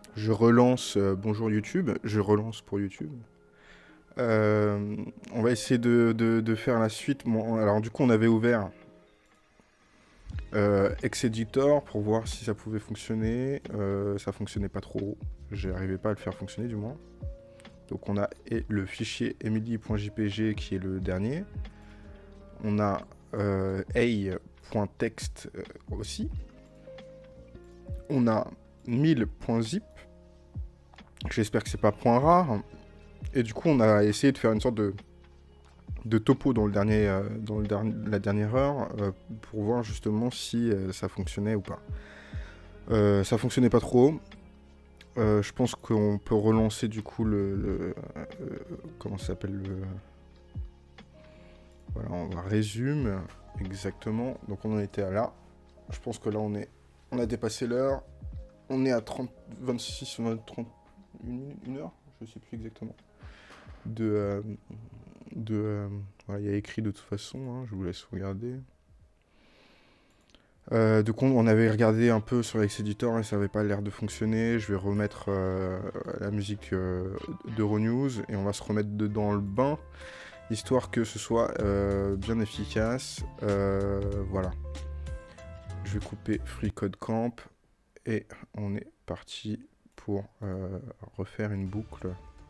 Je relance, bonjour YouTube, je relance pour YouTube. On va essayer de faire la suite. Bon, alors du coup, on avait ouvert Xeditor pour voir si ça pouvait fonctionner. Ça fonctionnait pas trop. J'arrivais pas à le faire fonctionner du moins. Donc on a le fichier emily.jpg qui est le dernier. On a a.text aussi. On a 1000.zip. J'espère que c'est pas point rare. Et du coup, on a essayé de faire une sorte de topo dans la dernière heure pour voir justement si ça fonctionnait ou pas. Ça fonctionnait pas trop. Je pense qu'on peut relancer du coup comment ça s'appelle voilà, on va résumer exactement. Donc on en était à là. Je pense que là on a dépassé l'heure. On est à 30, 26, 30, une heure, je sais plus exactement. De, euh, voilà, il y a écrit de toute façon, hein, je vous laisse regarder. Donc on avait regardé un peu sur Xeditor et ça n'avait pas l'air de fonctionner. Je vais remettre la musique d'Euronews et on va se remettre dedans le bain, histoire que ce soit bien efficace. Voilà. Je vais couper Free Code Camp et on est parti pour refaire une boucle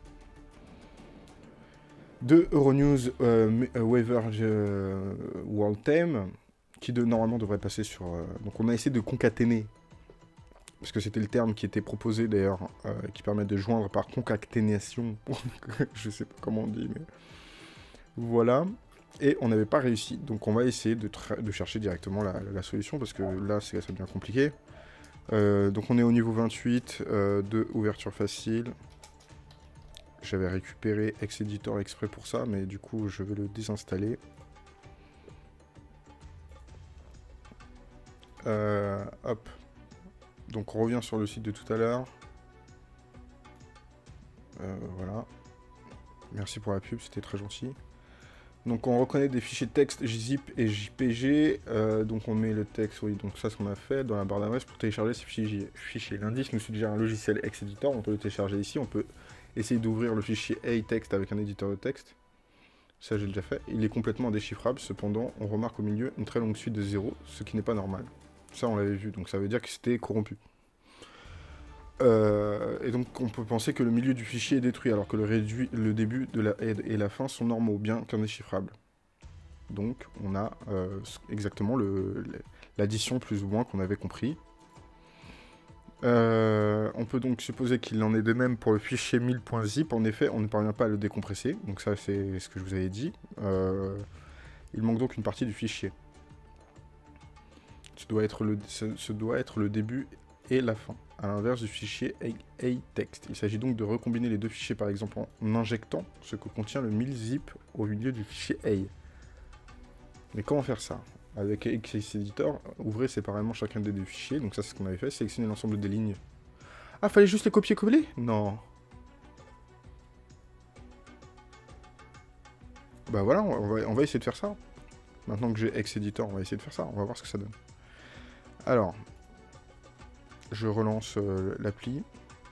de Euronews Waiver World Theme qui normalement devrait passer sur... Donc on a essayé de concaténer, parce que c'était le terme qui était proposé d'ailleurs, qui permet de joindre par concaténation. Je sais pas comment on dit, mais... Voilà. Et on n'avait pas réussi. Donc on va essayer de chercher directement la solution, parce que là ça devient compliqué. Donc on est au niveau 28 de ouverture facile. J'avais récupéré Xeditor exprès pour ça, mais du coup je vais le désinstaller. Hop. Donc on revient sur le site de tout à l'heure. Voilà. Merci pour la pub, c'était très gentil. Donc on reconnaît des fichiers texte zip et JPG. Donc on met le texte, oui, donc ça c'est ce qu'on a fait dans la barre d'adresse pour télécharger ces fichiers. L'indice nous suggère un logiciel Xeditor, on peut le télécharger ici. On peut essayer d'ouvrir le fichier A-text avec un éditeur de texte. Ça j'ai déjà fait. Il est complètement indéchiffrable, cependant on remarque au milieu une très longue suite de zéros, ce qui n'est pas normal. Ça on l'avait vu, donc ça veut dire que c'était corrompu. Et donc on peut penser que le milieu du fichier est détruit alors que le début et la fin sont normaux, bien qu'indéchiffrables. Donc on a exactement l'addition plus ou moins qu'on avait compris. On peut donc supposer qu'il en est de même pour le fichier 1000.zip. En effet, on ne parvient pas à le décompresser. Donc ça c'est ce que je vous avais dit. Il manque donc une partie du fichier. Ce doit être le début et la fin, à l'inverse du fichier A-text. Il s'agit donc de recombiner les deux fichiers par exemple en injectant ce que contient le 1000zip au milieu du fichier A. Mais comment faire ça? Avec Xeditor, ouvrez séparément chacun des deux fichiers, donc ça c'est ce qu'on avait fait, sélectionnez l'ensemble des lignes. Ah, fallait juste les copier-coller? Non. Bah voilà, on va essayer de faire ça. Maintenant que j'ai Xeditor, on va essayer de faire ça, on va voir ce que ça donne. Alors, je relance l'appli.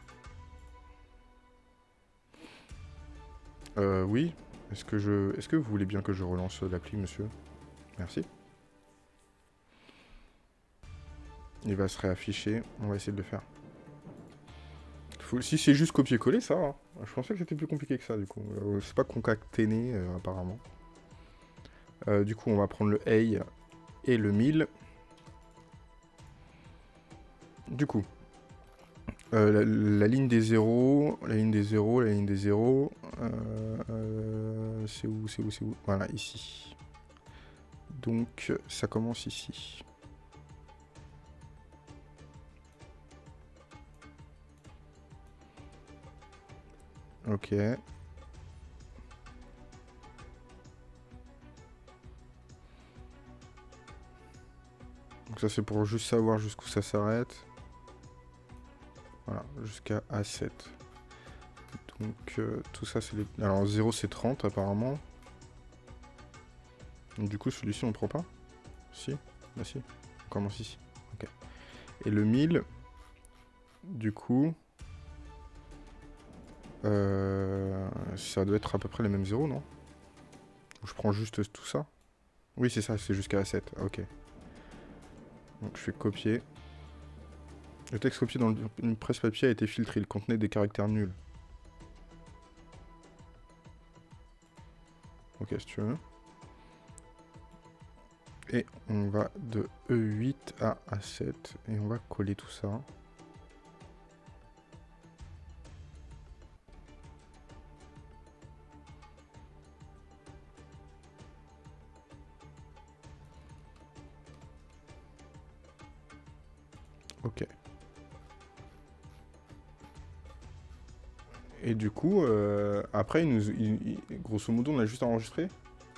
Oui. Est-ce que vous voulez bien que je relance l'appli, monsieur? Merci. Il va se réafficher. On va essayer de le faire. Si c'est juste copier-coller, ça va. Je pensais que c'était plus compliqué que ça, du coup. C'est pas concaténé, apparemment. Du coup, on va prendre le A et le 1000. Du coup, la ligne des zéros, la ligne des zéros, la ligne des zéros. C'est où, c'est où, c'est où? Voilà, ici. Donc, ça commence ici. Ok. Donc ça c'est pour juste savoir jusqu'où ça s'arrête. Voilà, jusqu'à A7. Donc tout ça c'est les... Alors 0 c'est 30 apparemment. Donc du coup celui-ci on prend pas? Si? Bah si. On commence ici. Ok. Et le 1000, du coup... Ça doit être à peu près les mêmes zéros, non? Je prends juste tout ça. Oui, c'est ça, c'est jusqu'à 7. Ok. Donc je fais copier. Le texte copié dans une presse-papier a été filtré. Il contenait des caractères nuls. Ok, si tu veux. Et on va de E8 à A7. Et on va coller tout ça. Ok. Et du coup, après, grosso modo, on a juste enregistré.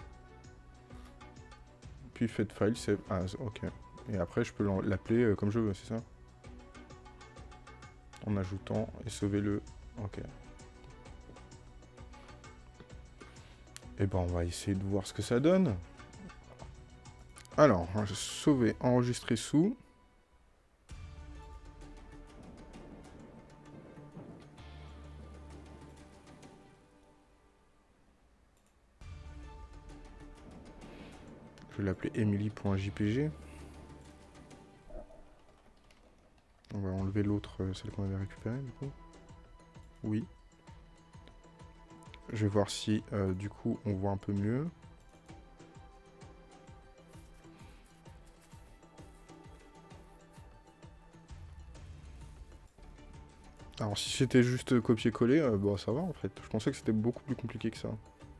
Puis fait file, save as. Ok. Et après, je peux l'appeler comme je veux, c'est ça? En ajoutant et sauver le. Ok. Et ben, on va essayer de voir ce que ça donne. Alors, sauver, enregistrer sous. Je vais l'appeler emily.jpg. On va enlever l'autre, celle qu'on avait récupérée du coup. Oui. Je vais voir si du coup on voit un peu mieux. Alors si c'était juste copier-coller, bon ça va en fait. Je pensais que c'était beaucoup plus compliqué que ça.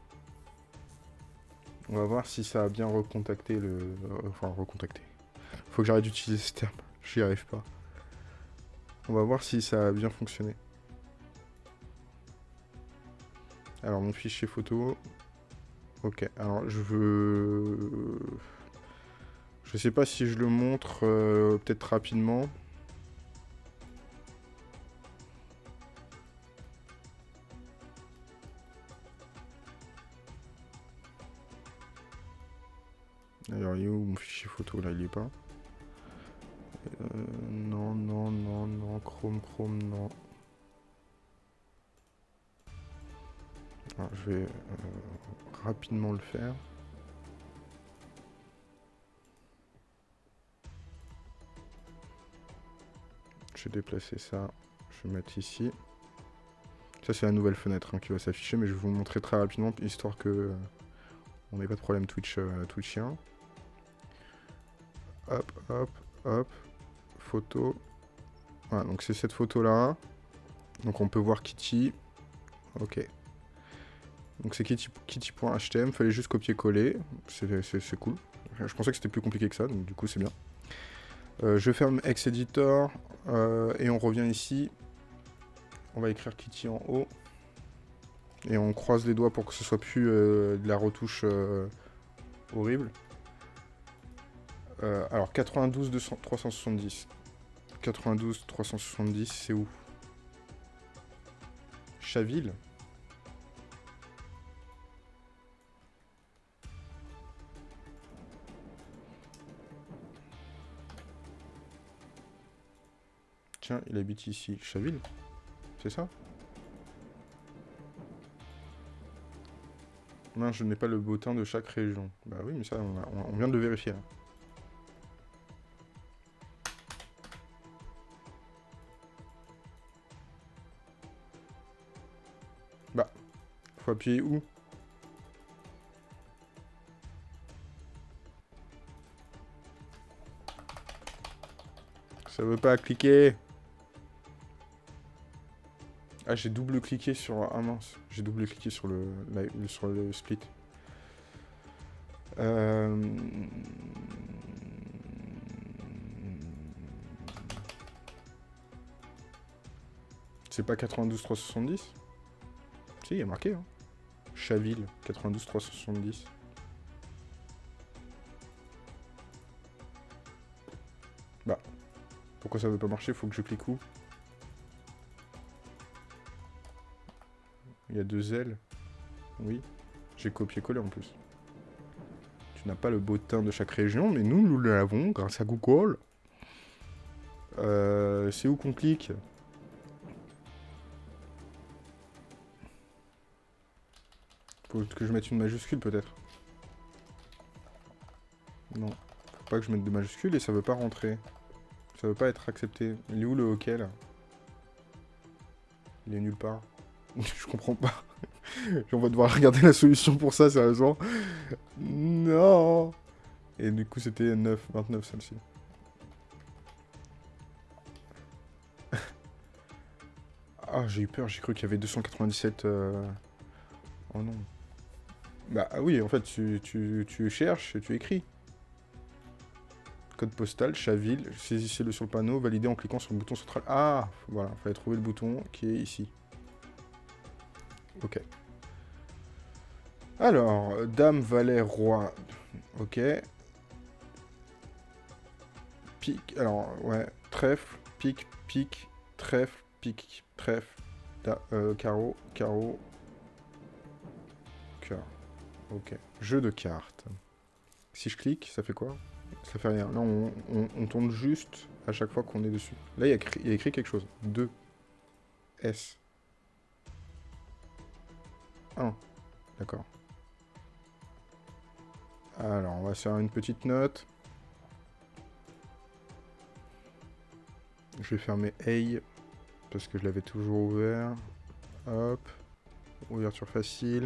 On va voir si ça a bien recontacté le... enfin recontacté. Faut que j'arrête d'utiliser ce terme, j'y arrive pas. On va voir si ça a bien fonctionné. Alors mon fichier photo... Ok, alors je veux... Je sais pas si je le montre peut-être rapidement. Alors il est où mon fichier photo là? Il est pas. Non, non, non, non, Chrome, non. Alors, je vais rapidement le faire. Je vais déplacer ça. Je vais mettre ici. Ça, c'est la nouvelle fenêtre hein, qui va s'afficher, mais je vais vous le montrer très rapidement, histoire que on n'ait pas de problème Twitchien. Hop, hop, hop. Photo. Voilà, donc c'est cette photo-là. Donc on peut voir Kitty. Ok. Donc c'est kitty.htm, fallait juste copier-coller. C'est cool. Je pensais que c'était plus compliqué que ça, donc du coup c'est bien. Je ferme X-Editor et on revient ici. On va écrire Kitty en haut. Et on croise les doigts pour que ce soit plus de la retouche horrible. Alors 92 370. 92 370, c'est où? Chaville. Tiens, il habite ici. Chaville? C'est ça? Non, je n'ai pas le bottin de chaque région. Bah oui, mais ça, on vient de le vérifier. Là. Bah, faut appuyer où? Ça veut pas cliquer. Ah, j'ai double-cliqué sur... Ah mince, j'ai double-cliqué sur le split. C'est pas 92 370? Si, il y a marqué. Hein. Chaville, 92 370. Bah, pourquoi ça veut pas marcher? Faut que je clique où? Il y a 2 L. Oui. J'ai copié-collé en plus. Tu n'as pas le bottin de chaque région, mais nous l'avons grâce à Google. C'est où qu'on clique? Faut que je mette une majuscule peut-être. Non, faut pas que je mette de majuscule et ça veut pas rentrer. Ça veut pas être accepté. Il est où le hockey là? Il est nulle part. Je comprends pas. On va devoir regarder la solution pour ça, sérieusement. Non. Et du coup, c'était 29 celle-ci. Ah, j'ai eu peur, j'ai cru qu'il y avait 297... Oh non. Bah oui, en fait, tu cherches et tu écris. Code postal, Chaville, saisissez-le sur le panneau, validez en cliquant sur le bouton central. Ah, voilà, il fallait trouver le bouton qui est ici. Ok. Alors, dame, valet, roi. Ok. Pique, alors, ouais, trèfle, pique, pique, trèfle, pique, trèfle, carreau, carreau, cœur. Ok. Jeu de cartes. Si je clique, ça fait quoi? Ça fait rien. Là, on tourne juste à chaque fois qu'on est dessus. Là, il y a écrit quelque chose. 2. S. 1. D'accord. Alors, on va faire une petite note. Je vais fermer A, parce que je l'avais toujours ouvert. Hop. Ouverture facile.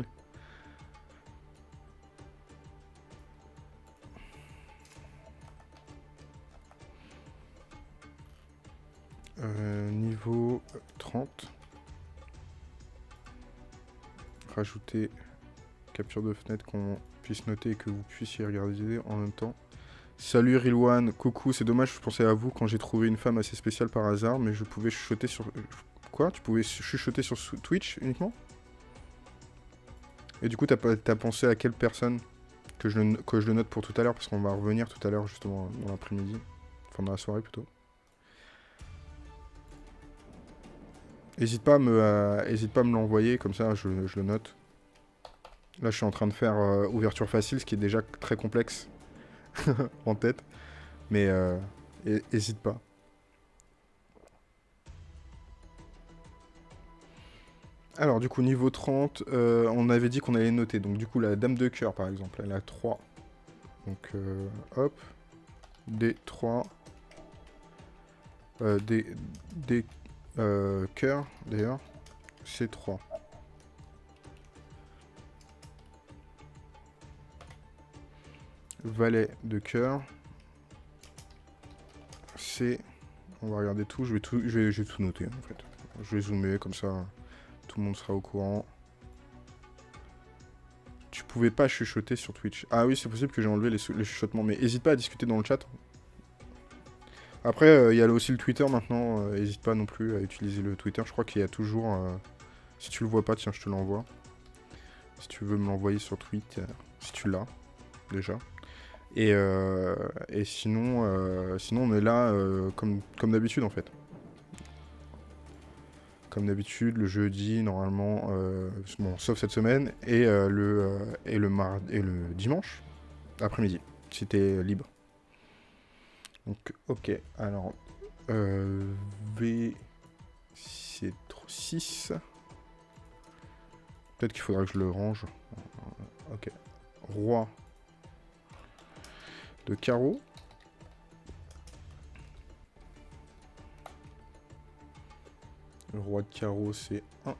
Niveau 30. Rajouter capture de fenêtre qu'on puisse noter et que vous puissiez regarder en même temps. Salut Rilwan, coucou, c'est dommage, je pensais à vous quand j'ai trouvé une femme assez spéciale par hasard, mais je pouvais chuchoter sur... Quoi? Tu pouvais chuchoter sur Twitch uniquement? Et du coup, t'as pensé à quelle personne que je le note pour tout à l'heure, parce qu'on va revenir tout à l'heure, justement, dans l'après-midi. Enfin, dans la soirée, plutôt. Hésite pas à me l'envoyer, comme ça, je le note. Là, je suis en train de faire ouverture facile, ce qui est déjà très complexe en tête. Mais hésite pas. Alors, du coup, niveau 30, on avait dit qu'on allait noter. Donc, du coup, la dame de cœur, par exemple, elle a 3. Donc, hop. D3. D cœur, d'ailleurs. C'est 3. Valet de cœur. C'est... On va regarder tout. Je vais tout noter, en fait. Je vais zoomer, comme ça, tout le monde sera au courant. Tu pouvais pas chuchoter sur Twitch. Ah oui, c'est possible que j'ai enlevé les chuchotements, mais n'hésite pas à discuter dans le chat. Après, il y a aussi le Twitter maintenant. N'hésite pas non plus à utiliser le Twitter. Je crois qu'il y a toujours... si tu le vois pas, tiens, je te l'envoie. Si tu veux me l'envoyer sur Twitter. Si tu l'as, déjà. Et sinon, sinon, on est là comme d'habitude, en fait. Comme d'habitude, le jeudi, normalement, bon, sauf cette semaine, et le dimanche, après-midi, si t'es libre. Donc, ok, alors, V, c'est 6. Peut-être qu'il faudra que je le range. Ok. Roi de carreau. Le roi de carreau, c'est 1.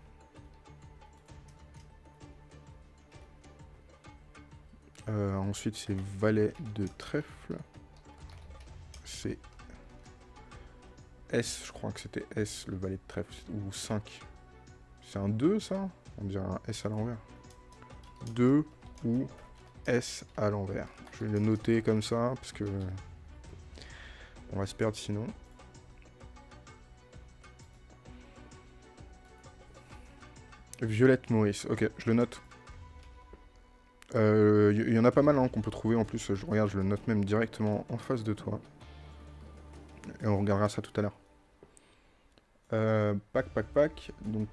Ensuite, c'est valet de trèfle. C'est S, je crois que c'était S, le valet de trèfle. Ou 5. C'est un 2, ça? On dirait un S à l'envers. 2 ou S à l'envers. Je vais le noter comme ça, parce que... on va se perdre sinon. Violette Maurice, ok, je le note. Y en a pas mal hein, qu'on peut trouver en plus. Je regarde, je le note même directement en face de toi. Et on regardera ça tout à l'heure. Pac. Donc,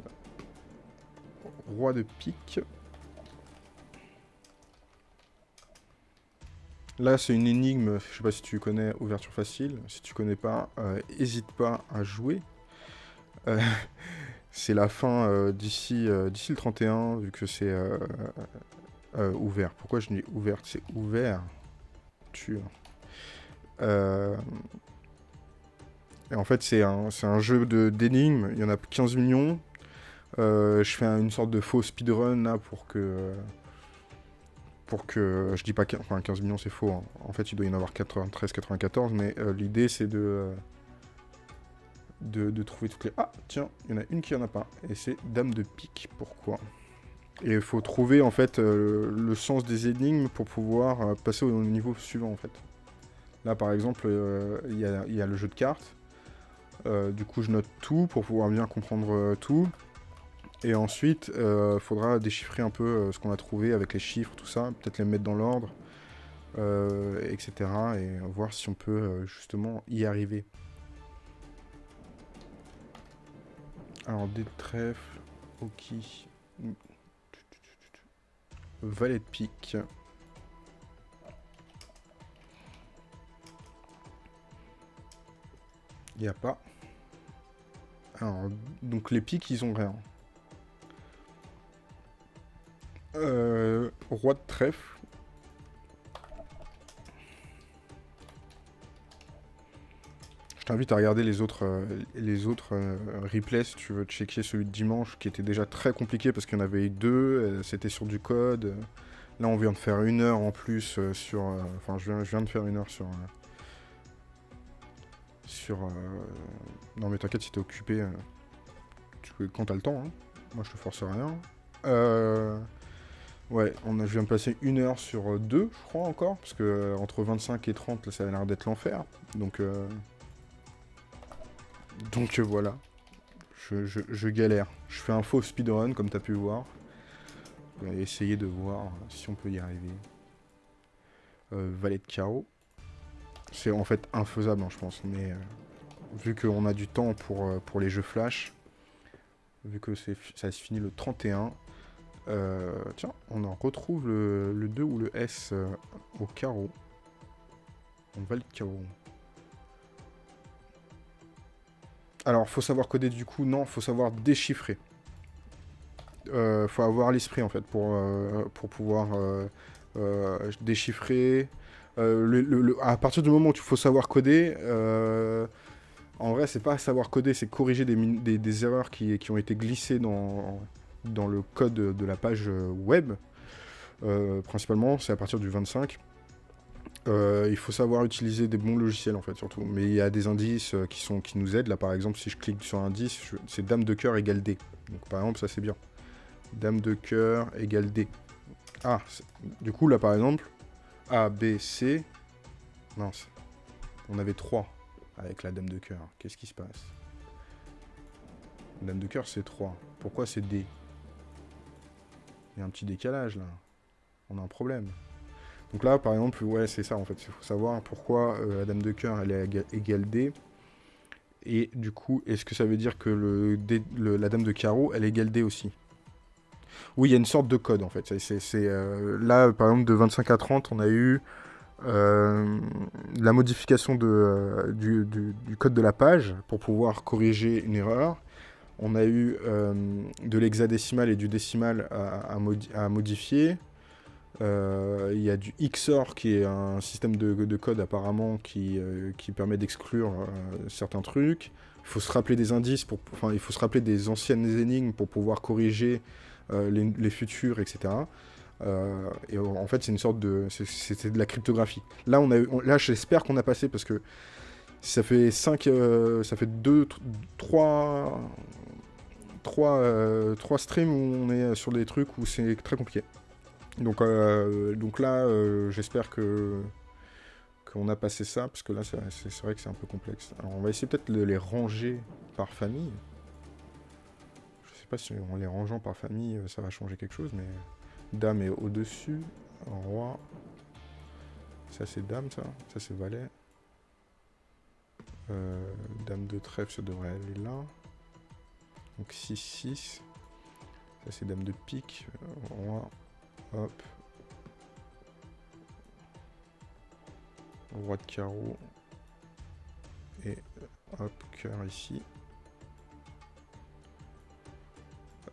roi de pique. Là, c'est une énigme. Je sais pas si tu connais ouverture facile. Si tu connais pas, hésite pas à jouer. c'est la fin d'ici le 31, vu que c'est ouvert. Pourquoi je dis ouvert? C'est ouvert. Euh, et en fait, c'est un jeu d'énigmes. Il y en a 15 millions. Je fais une sorte de faux speedrun là pour que je dis pas enfin 15 millions c'est faux, hein. En fait il doit y en avoir 93 94, mais l'idée c'est de trouver toutes les... Ah tiens, il y en a une qui en a pas, et c'est dame de pique. Pourquoi? Et il faut trouver en fait le sens des énigmes pour pouvoir passer au niveau suivant en fait. Là par exemple il y a le jeu de cartes. Du coup je note tout pour pouvoir bien comprendre tout. Et ensuite, faudra déchiffrer un peu ce qu'on a trouvé avec les chiffres, tout ça, peut-être les mettre dans l'ordre, etc. Et voir si on peut justement y arriver. Alors, des trèfles, ok. Valet de pique. Il n'y a pas. Alors, donc les piques, ils ont rien. Roi de trèfle. Je t'invite à regarder les autres replays si tu veux checker celui de dimanche qui était déjà très compliqué parce qu'il y en avait eu deux, c'était sur du code. Là on vient de faire 1 heure en plus sur... Enfin je viens de faire 1 heure sur... Non mais t'inquiète si t'es occupé, quand t'as le temps, hein. Moi je te force rien. Ouais, je viens de passer 1 heure sur 2 je crois encore, parce que entre 25 et 30 là ça a l'air d'être l'enfer. Donc voilà, je galère. Je fais un faux speedrun, comme t'as pu voir. On va essayer de voir si on peut y arriver. Valet de carreau. C'est en fait infaisable, hein, je pense. Mais vu qu'on a du temps pour les jeux flash, vu que ça se finit le 31, tiens, on en retrouve le 2 ou le S au carreau. On valet de carreau. Alors, faut savoir coder du coup, non, faut savoir déchiffrer. Faut avoir l'esprit en fait pour pouvoir déchiffrer. À partir du moment où il faut savoir coder, en vrai, c'est pas savoir coder, c'est corriger des erreurs qui ont été glissées dans le code de la page web. Principalement, c'est à partir du 25. Il faut savoir utiliser des bons logiciels en fait surtout. Mais il y a des indices qui nous aident. Là par exemple si je clique sur un indice, c'est dame de cœur égale D. Donc par exemple ça c'est bien. Dame de cœur égale D. Ah, du coup là par exemple, A, B, C. Mince. On avait 3 avec la dame de cœur. Qu'est-ce qui se passe? Dame de cœur c'est 3. Pourquoi c'est D? Il y a un petit décalage là. On a un problème. Donc là, par exemple, ouais, c'est ça en fait. Il faut savoir pourquoi la dame de cœur elle est égale D. Et du coup, est-ce que ça veut dire que la dame de carreau elle est égale D aussi? Oui, il y a une sorte de code en fait. Là, par exemple, de 25 à 30, on a eu la modification du code de la page pour pouvoir corriger une erreur. On a eu de l'hexadécimal et du décimal à modifier. Il y a du XOR qui est un système de code apparemment qui permet d'exclure certains trucs. Il faut se rappeler des indices, il faut se rappeler des anciennes énigmes pour pouvoir corriger les futurs, etc. Et en fait, c'est une sorte de... C'était de la cryptographie. Là, là j'espère qu'on a passé parce que ça fait 5... ça fait 3 streams où on est sur des trucs où c'est très compliqué. Donc là, j'espère qu'on a passé ça, parce que là, c'est vrai que c'est un peu complexe. Alors, on va essayer peut-être de les ranger par famille. Je sais pas si en les rangeant par famille, ça va changer quelque chose, mais... Dame est au-dessus. Roi. Ça, c'est dame, ça. Ça, c'est valet. Dame de trèfle, ça devrait aller là. Donc 6-6. Ça, c'est dame de pique. Roi. Hop. Roi de carreau. Et hop, cœur ici.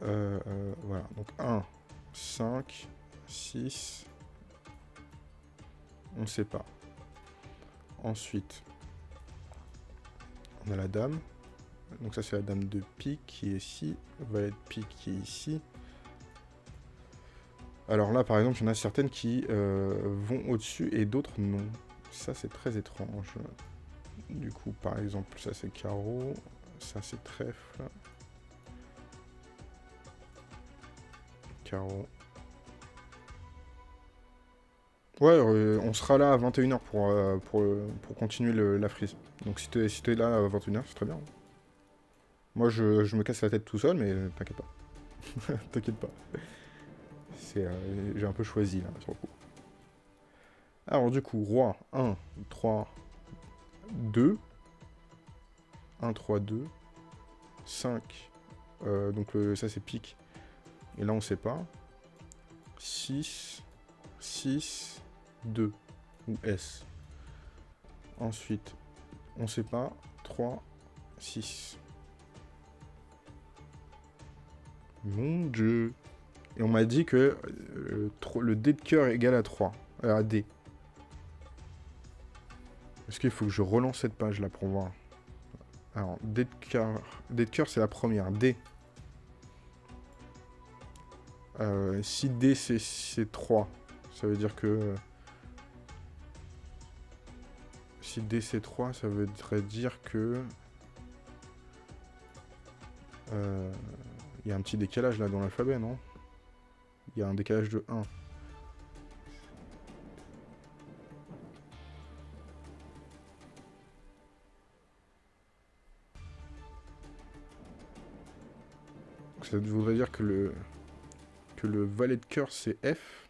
Voilà, donc 1, 5, 6, on ne sait pas. Ensuite, on a la dame. Donc ça c'est la dame de pique qui est ici, valet de pique qui est ici. Alors là par exemple, il y en a certaines qui vont au-dessus et d'autres non. Ça c'est très étrange. Du coup par exemple, ça c'est carreau, ça c'est trèfle. Carreau. Ouais, on sera là à 21h pour continuer la frise. Donc si t'es là à 21h, c'est très bien. Moi je me casse la tête tout seul, mais t'inquiète pas. T'inquiète pas. J'ai un peu choisi là, sur le coup. Alors du coup, roi, 1, 3, 2. 1, 3, 2. 5. Donc ça c'est pique. Et là on sait pas. 6. 6. 2. Ou S. Ensuite, on sait pas. 3. 6. Mon dieu. Et on m'a dit que le dé de cœur est égal à 3. À D. Est-ce qu'il faut que je relance cette page là pour voir? Alors, dé de cœur c'est la première. D. Si D c'est 3, ça veut dire que... si D c'est 3, ça voudrait dire que... il y a un petit décalage là dans l'alphabet, non? Il y a un décalage de 1. Ça voudrait dire que le valet de cœur c'est F.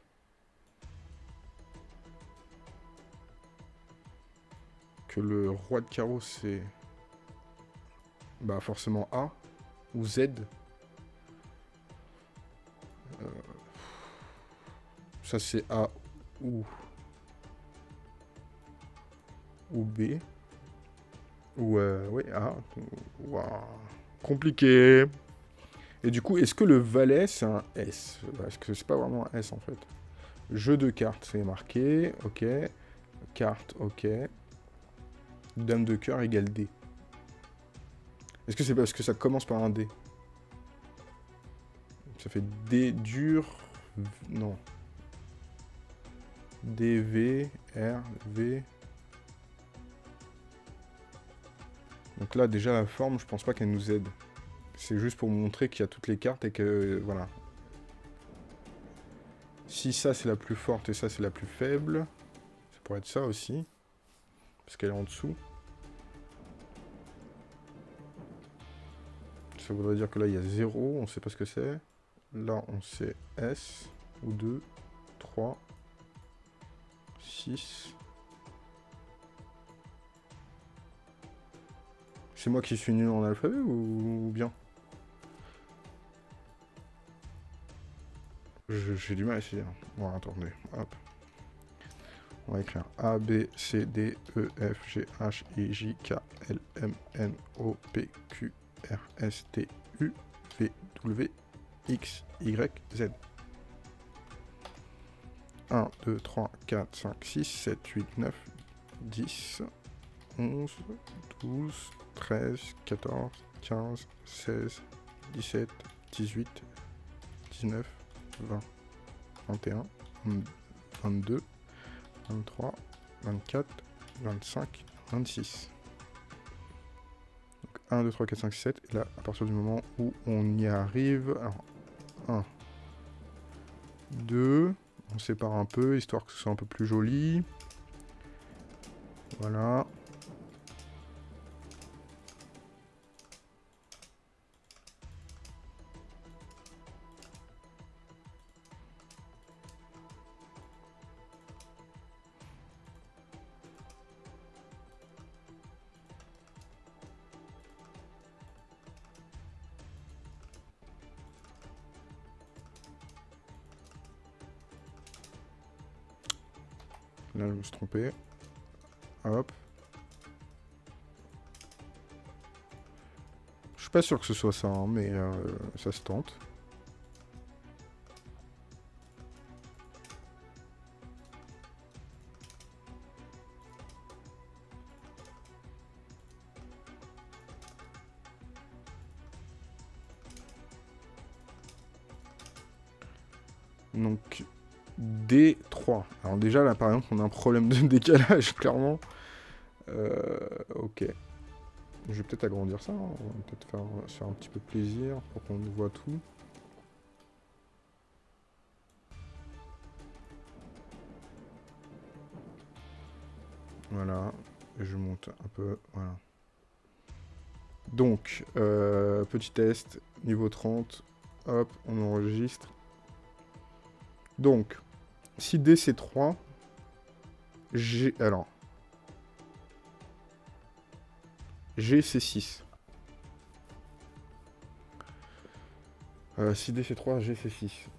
Que le roi de carreau c'est... bah forcément A. Ou Z. Ça c'est A ou B. Ou ouais, A. Wow. Compliqué. Et du coup, est-ce que le valet, c'est un S? Est-ce que c'est pas vraiment un S, en fait? Jeu de cartes, c'est marqué. Ok. Carte, ok. Dame de cœur égale D. Est-ce que c'est parce que ça commence par un D? Ça fait D dur... non. D, V, R, V... Donc là, déjà, la forme, je pense pas qu'elle nous aide. C'est juste pour montrer qu'il y a toutes les cartes et que... voilà. Si ça, c'est la plus forte et ça, c'est la plus faible, ça pourrait être ça aussi. Parce qu'elle est en dessous. Ça voudrait dire que là, il y a 0. On sait pas ce que c'est. Là, on sait S. Ou 2, 3, 6... C'est moi qui suis nul en alphabet ou bien? J'ai du mal à essayer. Bon, attendez. Hop. On va écrire A, B, C, D, E, F, G, H, I, J, K, L, M, N, O, P, Q, R, S, T, U, V, W, X, Y, Z. 1, 2, 3, 4, 5, 6, 7, 8, 9, 10, 11, 12, 13, 14, 15, 16, 17, 18, 19, 20, 21, 22, 23, 24, 25, 26. Donc 1, 2, 3, 4, 5, 6, 7. Et là, à partir du moment où on y arrive... alors, 1, 2... On sépare un peu, histoire que ce soit un peu plus joli. Voilà. Là, je me suis trompé. Hop. Je suis pas sûr que ce soit ça, hein, mais ça se tente. Donc, D3. Alors déjà, là, par exemple, on a un problème de décalage, clairement. Ok. Je vais peut-être agrandir ça. Hein. On va peut-être se faire un petit peu plaisir pour qu'on voit tout. Voilà. Et je monte un peu. Voilà. Donc, petit test. Niveau 30. Hop, on enregistre. Donc, si D c'est 3, G... Alors... G c'est 6. Si D c'est 3, G c'est 6.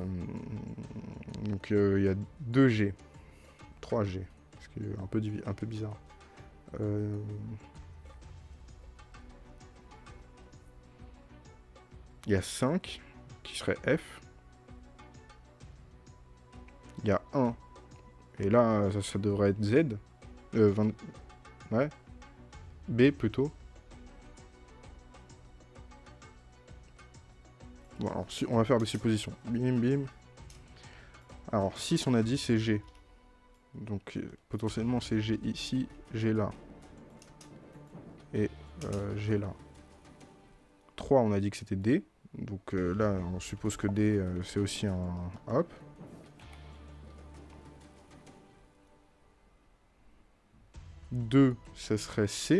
Donc il y a 2 G. 3 G. Ce qui est un peu bizarre. Il y a 5 qui serait F. Il y a 1. Et là, ça devrait être Z. 20... Ouais. B plutôt. Bon, alors, on va faire des suppositions. Bim, bim. Alors, 6, on a dit, c'est G. Donc, potentiellement, c'est G ici, G là. Et G là. 3, on a dit que c'était D. Donc là, on suppose que D, c'est aussi un... Hop. « 2, ça serait C.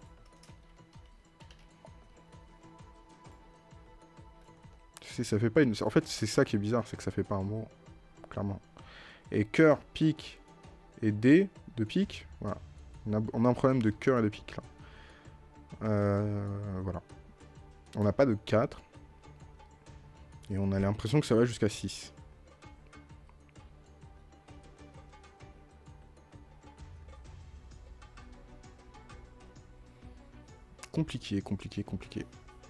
Ça fait pas une... En fait, c'est ça qui est bizarre, c'est que ça fait pas un mot, clairement. Et cœur, pique et D, de pique, voilà. On a un problème de cœur et de pique, là. Voilà. On n'a pas de 4. Et on a l'impression que ça va jusqu'à 6. Compliqué, compliqué, compliqué.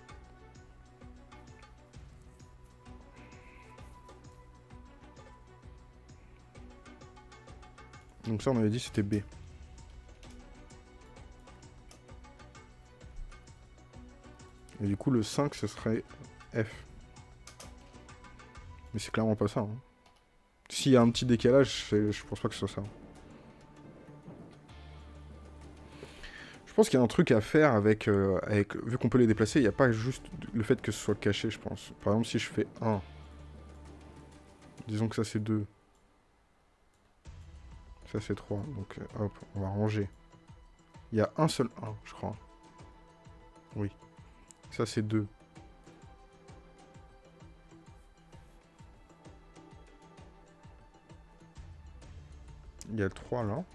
Donc ça, on avait dit c'était B. Et du coup, le 5, ce serait F. Mais c'est clairement pas ça. Hein. S'il y a un petit décalage, je pense pas que ce soit ça. Je pense qu'il y a un truc à faire avec... vu qu'on peut les déplacer, il n'y a pas juste le fait que ce soit caché, je pense. Par exemple, si je fais 1. Disons que ça, c'est 2. Ça, c'est 3. Donc, hop, on va ranger. Il y a un seul 1, je crois. Oui. Ça, c'est 2. Il y a le 3 là.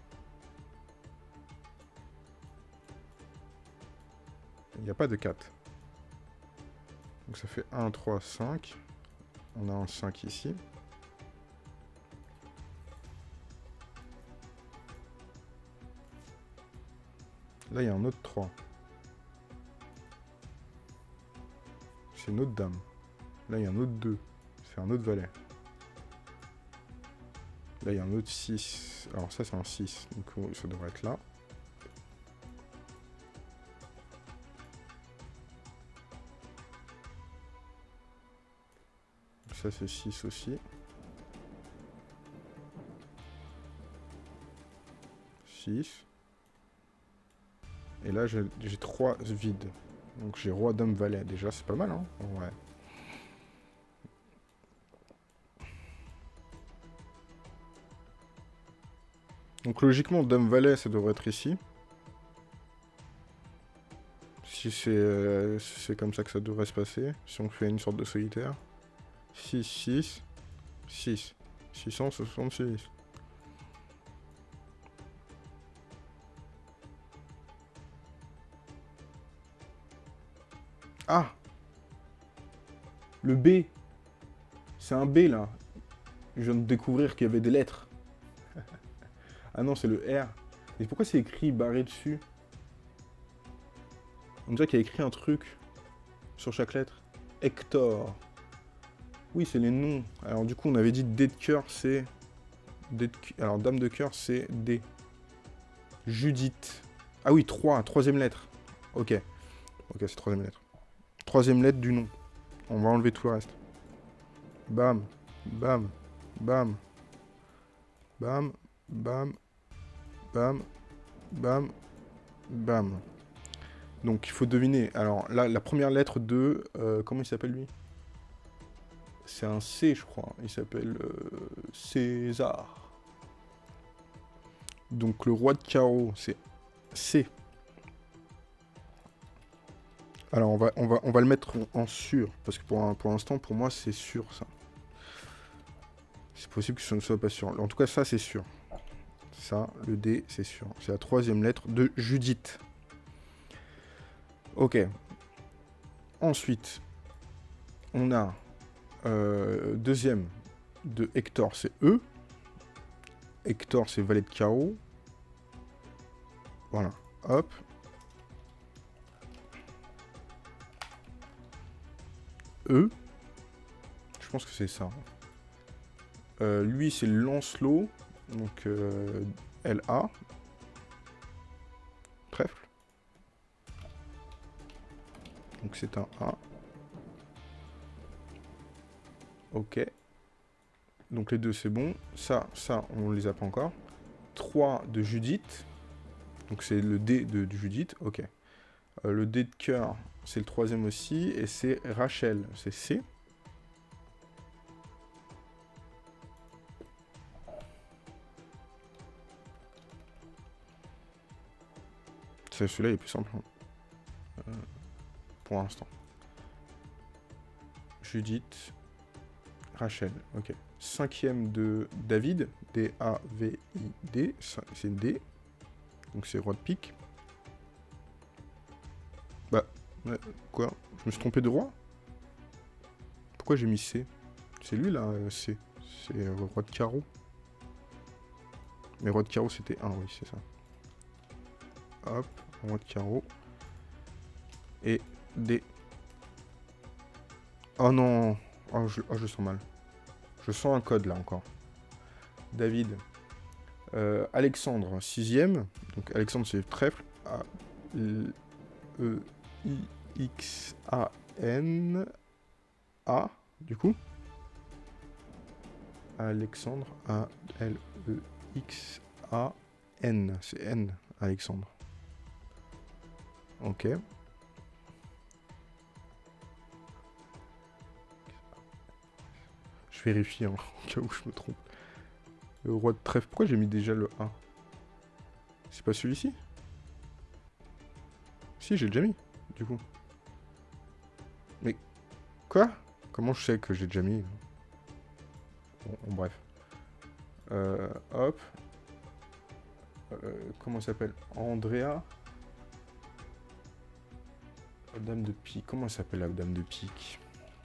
Il n'y a pas de 4. Donc ça fait 1, 3, 5. On a un 5 ici. Là, il y a un autre 3. C'est une autre dame. Là, il y a un autre 2. C'est un autre valet. Là, il y a un autre 6. Alors ça, c'est un 6. Donc ça devrait être là. Ça, c'est 6 aussi. 6. Et là, j'ai 3 vides. Donc j'ai roi, dame, valet. Déjà, c'est pas mal, hein. Ouais. Donc logiquement, dame, valet, ça devrait être ici. Si c'est comme ça que ça devrait se passer. Si on fait une sorte de solitaire. 6, 6, 6. 666. Ah! Le B. C'est un B, là. Je viens de découvrir qu'il y avait des lettres. Ah non, c'est le R. Et pourquoi c'est écrit barré dessus? On dirait qu'il y a écrit un truc sur chaque lettre. Hector. Oui, c'est les noms. Alors du coup, on avait dit D de cœur, c'est... Alors, dame de cœur, c'est D. Judith. Ah oui, 3, troisième lettre. Ok. Ok, c'est troisième lettre. Troisième lettre du nom. On va enlever tout le reste. Bam. Bam. Bam. Bam. Bam. Bam. Bam. Bam. Donc il faut deviner. Alors là, la première lettre de... comment il s'appelle lui? C'est un C, je crois. Il s'appelle César. Donc le roi de carreau, c'est C. Alors on va le mettre en sûr. Parce que pour l'instant, pour moi, c'est sûr ça. C'est possible que ce ne soit pas sûr. En tout cas, ça, c'est sûr. Ça, le D, c'est sûr. C'est la troisième lettre de Judith. Ok. Ensuite, on a deuxième de Hector, c'est E. Hector, c'est valet de carreau. Voilà. Hop. E. Je pense que c'est ça. Lui, c'est Lancelot. Donc, LA. Trèfle. Donc, c'est un A. Ok. Donc, les deux, c'est bon. Ça, on les a pas encore. 3 de Judith. Donc, c'est le D de Judith. Ok. Le D de cœur, c'est le troisième aussi. Et c'est Rachel. C'est C. Celui-là, il est plus simple. Pour l'instant. Judith. Rachel. Ok. Cinquième de David. D-A-V-I-D. C'est D. Donc c'est roi de pique. Bah. Quoi? Je me suis trompé de roi? Pourquoi j'ai mis C? C'est lui là, C. C'est roi de carreau. Mais roi de carreau c'était 1, oui, c'est ça. Hop. Roi de carreau. Et D. Oh non. Oh, je sens mal. Je sens un code là encore. David. Alexandre, 6ème. Donc Alexandre c'est trèfle. A-E-I-X-A-N. A, du coup. Alexandre. A-L-E-X-A-N. C'est N, Alexandre. Ok. Je vérifie, hein, au cas où je me trompe. Le roi de trèfle. Pourquoi j'ai mis déjà le A? C'est pas celui-ci? Si, j'ai déjà mis, du coup. Mais... Quoi? Comment je sais que j'ai déjà mis? Bon, bref. Hop. Comment ça s'appelle? Andrea. La dame de pique. Comment elle s'appelle la dame de pique?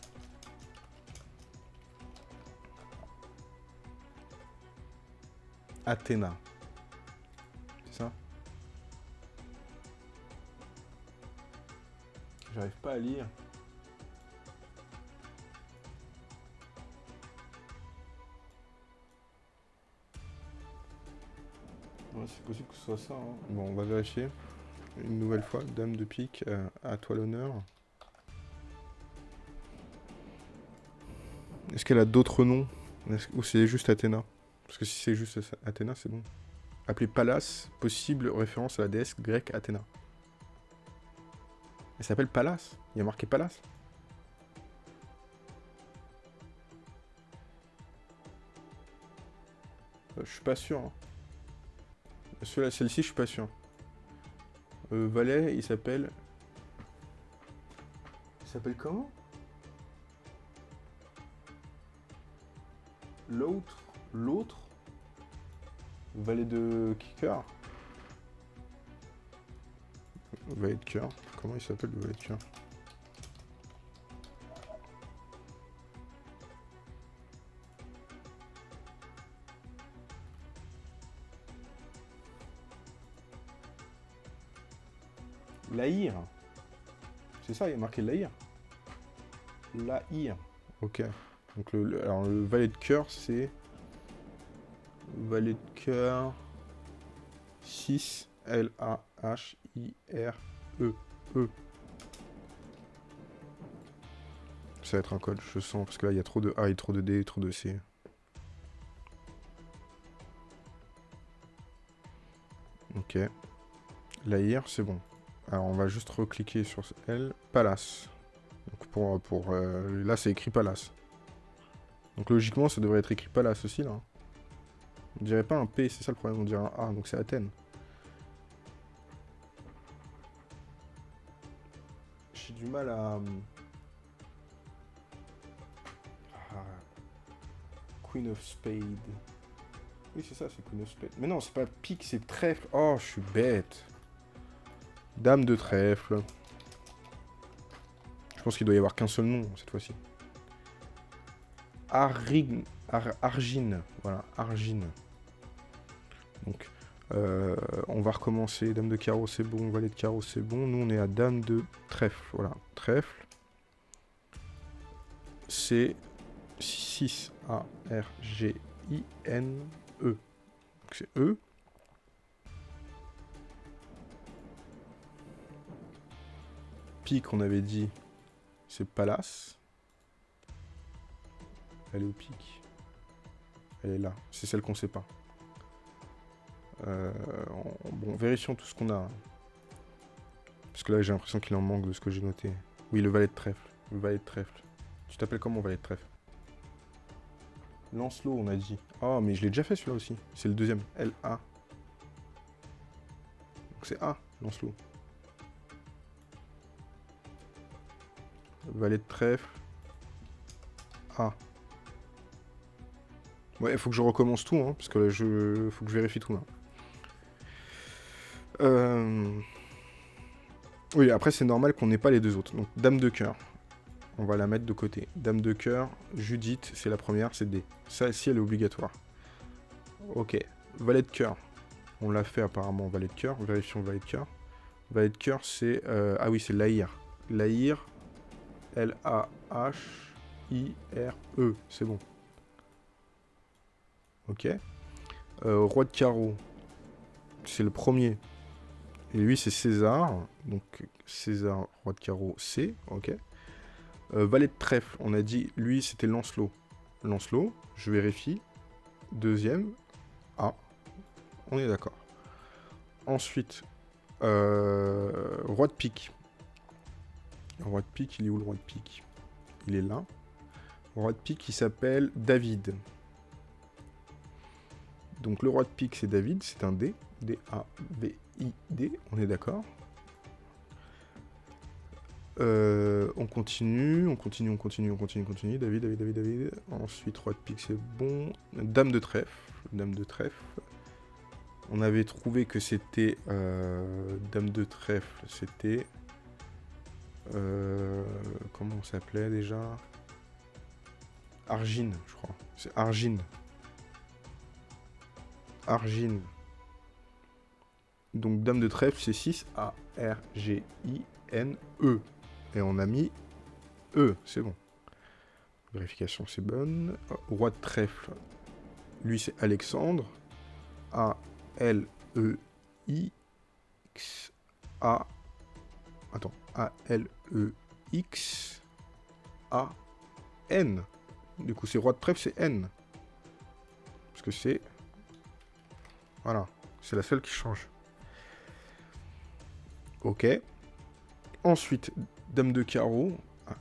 Athéna. C'est ça? J'arrive pas à lire. Ouais, c'est possible que ce soit ça. Hein. Bon, on va vérifier. Une nouvelle fois, dame de pique, à toi l'honneur. Est-ce qu'elle a d'autres noms? Ou c'est juste Athéna? Parce que si c'est juste Athéna, c'est bon. Appelée Pallas, possible référence à la déesse grecque Athéna. Elle s'appelle Pallas. Il y a marqué Pallas. Je suis pas sûr. Hein. Celle-ci, je suis pas sûr. Valet, il s'appelle... Il s'appelle comment? L'autre valet de cœur. Valet de cœur. Comment il s'appelle le valet de cœur? Laïr. C'est ça, il y a marqué Laïr. Laïr. Ok. Donc alors le valet de cœur, c'est... Valet de cœur... 6 L-A-H-I-R-E. Ça va être un code, je sens, parce que là il y a trop de A et trop de D et trop de C. Ok. Laïr, c'est bon. Alors, on va juste recliquer sur elle. Palace. Donc, là, c'est écrit Palace. Donc, logiquement, ça devrait être écrit Palace aussi, là. On dirait pas un P, c'est ça le problème. On dirait un A, donc c'est Athènes. J'ai du mal à... Queen of Spades. Oui, c'est ça, c'est Queen of Spades. Mais non, c'est pas pique, c'est trèfle. Oh, je suis bête. Dame de trèfle. Je pense qu'il doit y avoir qu'un seul nom, cette fois-ci. Argine. Voilà, Argine. Donc, on va recommencer. Dame de carreau, c'est bon. Valet de carreau, c'est bon. Nous, on est à Dame de trèfle. Voilà, trèfle. C'est 6 A-R-G-I-N-E. Donc, c'est E. Pique, on avait dit, c'est Palace. Elle est au pique. Elle est là. C'est celle qu'on sait pas. Bon, vérifions tout ce qu'on a. Parce que là, j'ai l'impression qu'il en manque de ce que j'ai noté. Oui, le valet de trèfle. Le valet de trèfle. Tu t'appelles comment, valet de trèfle? Lancelot, on a dit. Oh, mais je l'ai déjà fait celui-là aussi. C'est le deuxième. L-A. Donc c'est A, Lancelot. Valet de trèfle. A. Ouais, il faut que je recommence tout, hein, parce que là, faut que je vérifie tout, là. Oui, après, c'est normal qu'on n'ait pas les deux autres. Donc, Dame de cœur. On va la mettre de côté. Dame de cœur, Judith, c'est la première, c'est D. Celle-ci, elle est obligatoire. Ok. Valet de cœur. On l'a fait apparemment, valet de cœur. Vérifions valet de cœur. Valet de cœur, c'est... ah oui, c'est Laïr. Laïr. L-A-H-I-R-E. C'est bon. Ok. Roi de carreau. C'est le premier. Et lui, c'est César. Donc, César, roi de carreau, C. Ok. Valet de trèfle. On a dit, lui, c'était Lancelot. Lancelot, je vérifie. Deuxième. A. On est d'accord. Ensuite, roi de pique. Roi de pique, il est où le roi de pique? Il est là. Roi de pique, il s'appelle David. Donc le roi de pique, c'est David, c'est un D. D-A-V-I-D, on est d'accord. On continue. David. Ensuite, roi de pique, c'est bon. Dame de trèfle. On avait trouvé que c'était... Dame de trèfle, c'était... comment on s'appelait déjà? Argine, je crois. C'est Argine. Donc, Dame de trèfle, c'est 6 A-R-G-I-N-E. Et on a mis E, c'est bon. Vérification, c'est bonne. Roi de trèfle, lui, c'est Alexandre. A-L-E-X-A... Attends, A-L-E-X-A-N. Du coup, c'est roi de trèfle, c'est N. Parce que c'est... Voilà, c'est la seule qui change. Ok. Ensuite, Dame de carreau.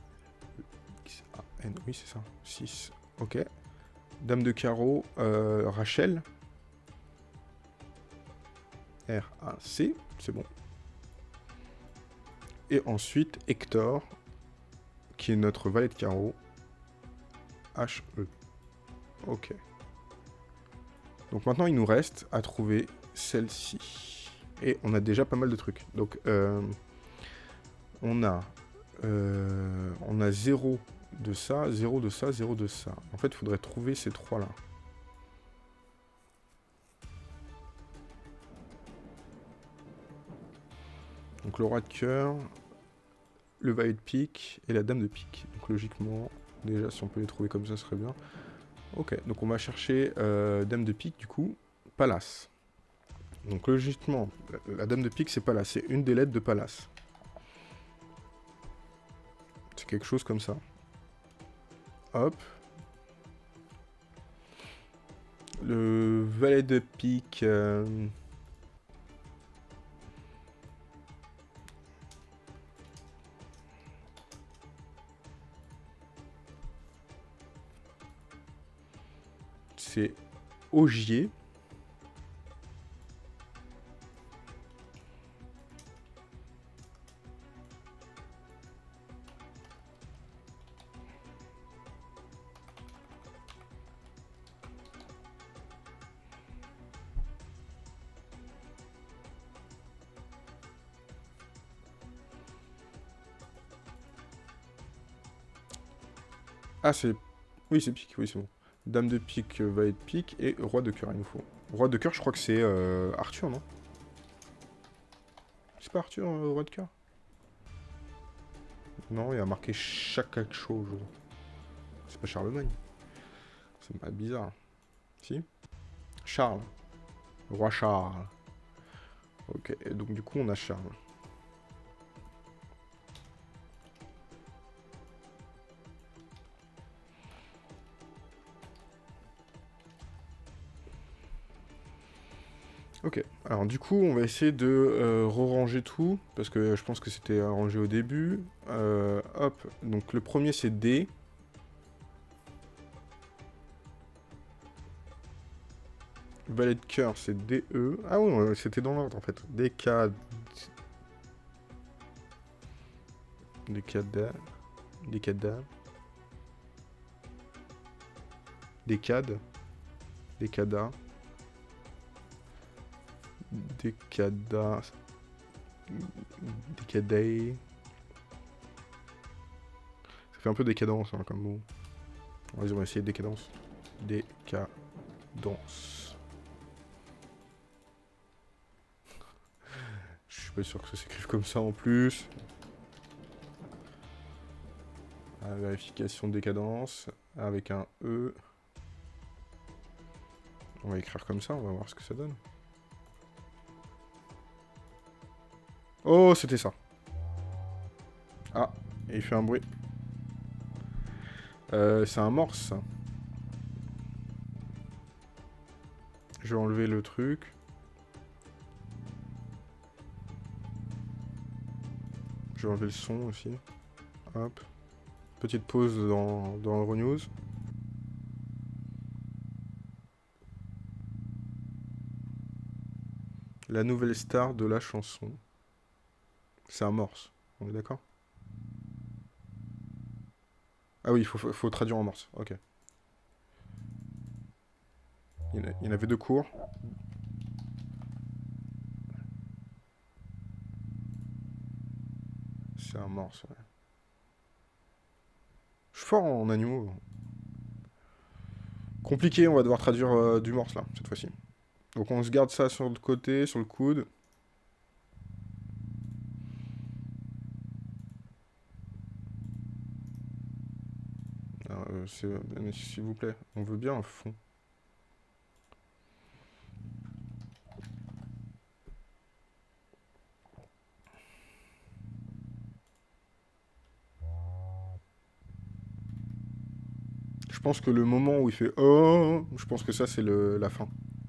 A-N, oui, c'est ça. 6. Ok. Dame de carreau, Rachel. R-A-C, c'est bon. Et ensuite, Hector, qui est notre valet de carreau. H-E. Ok. Donc maintenant, il nous reste à trouver celle-ci. Et on a déjà pas mal de trucs. Donc, on a 0 de ça, 0 de ça, 0 de ça. En fait, il faudrait trouver ces trois-là. Donc le roi de cœur, le valet de pique et la dame de pique. Donc logiquement, déjà, si on peut les trouver comme ça, ce serait bien. Ok, donc on va chercher dame de pique, du coup, Palace. Donc logiquement, la dame de pique, c'est Palace. C'est une des lettres de Palace. C'est quelque chose comme ça. Hop. Le valet de pique... c'est Ogier. Ah, c'est... Oui, c'est pique, oui, c'est bon. Dame de pique va être pique, et roi de cœur, il nous faut. Roi de cœur, je crois que c'est Arthur, non? C'est pas Arthur, roi de cœur? Non, il a marqué chaque quelque chose. C'est pas Charlemagne. C'est pas bizarre. Si? Charles. Roi Charles. Ok, et donc du coup, on a Charles. Ok, alors du coup, on va essayer de re-ranger tout, parce que je pense que c'était arrangé au début. Hop, donc le premier c'est D. Valet de cœur c'est DE. Ah oui, c'était dans l'ordre en fait. DK... DKD... DKD... DKD... DKDA... Década... Décadé... Ça fait un peu décadence hein, comme mot. Vas-y, on va essayer décadence. Décadence. Je suis pas sûr que ça s'écrive comme ça en plus. Vérification de décadence. Avec un E. On va écrire comme ça, on va voir ce que ça donne. Oh, c'était ça. Ah, il fait un bruit. C'est un morse. Je vais enlever le truc. Je vais enlever le son aussi. Hop. Petite pause dans Euronews. La nouvelle star de la chanson. C'est un morse. On est d'accord? Ah oui, il faut traduire en morse. Ok. Il y en avait deux cours. C'est un morse, ouais. Je suis fort en animaux. Compliqué, on va devoir traduire du morse là, cette fois-ci. Donc on se garde ça sur le côté, sur le coude. S'il vous plaît, on veut bien un fond. Je pense que le moment où il fait oh, je pense que ça c'est la fin.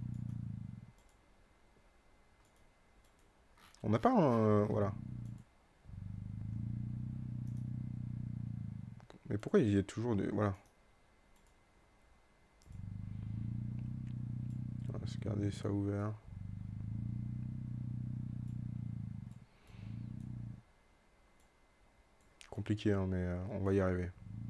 On n'a pas un... voilà. Mais pourquoi il y a toujours des... Voilà. On va se garder ça ouvert. Compliqué, hein, mais on va y arriver.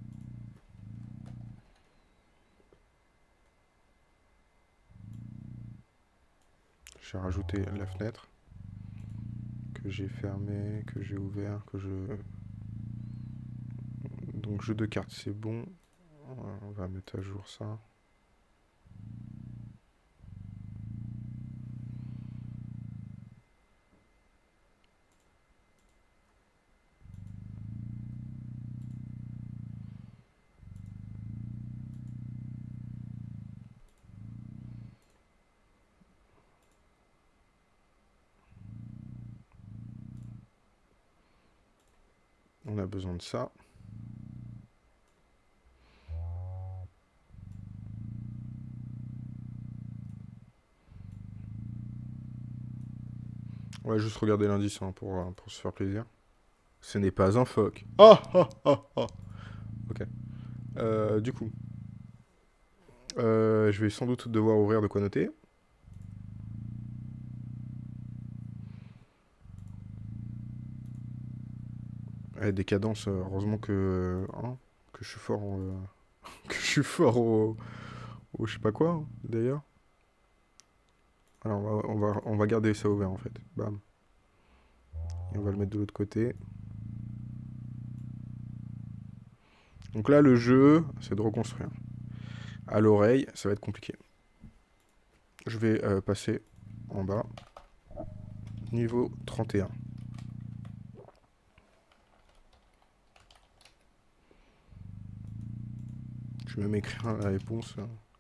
J'ai rajouté la fenêtre. Que j'ai fermée, que j'ai ouvert, que je... Donc jeu de cartes, c'est bon. On va mettre à jour ça. On a besoin de ça. On va juste regarder l'indice hein, pour se faire plaisir. Ce n'est pas un phoque. Ah ah ah ah. Ok. Du coup. Je vais sans doute devoir ouvrir de quoi noter. Des cadences, heureusement hein, que je suis fort, que je suis fort au je sais pas quoi, hein, d'ailleurs. Alors on va garder ça ouvert en fait. Bam. Et on va le mettre de l'autre côté. Donc là, le jeu, c'est de reconstruire. À l'oreille, ça va être compliqué. Je vais passer en bas. Niveau 31. Je vais même écrire la réponse.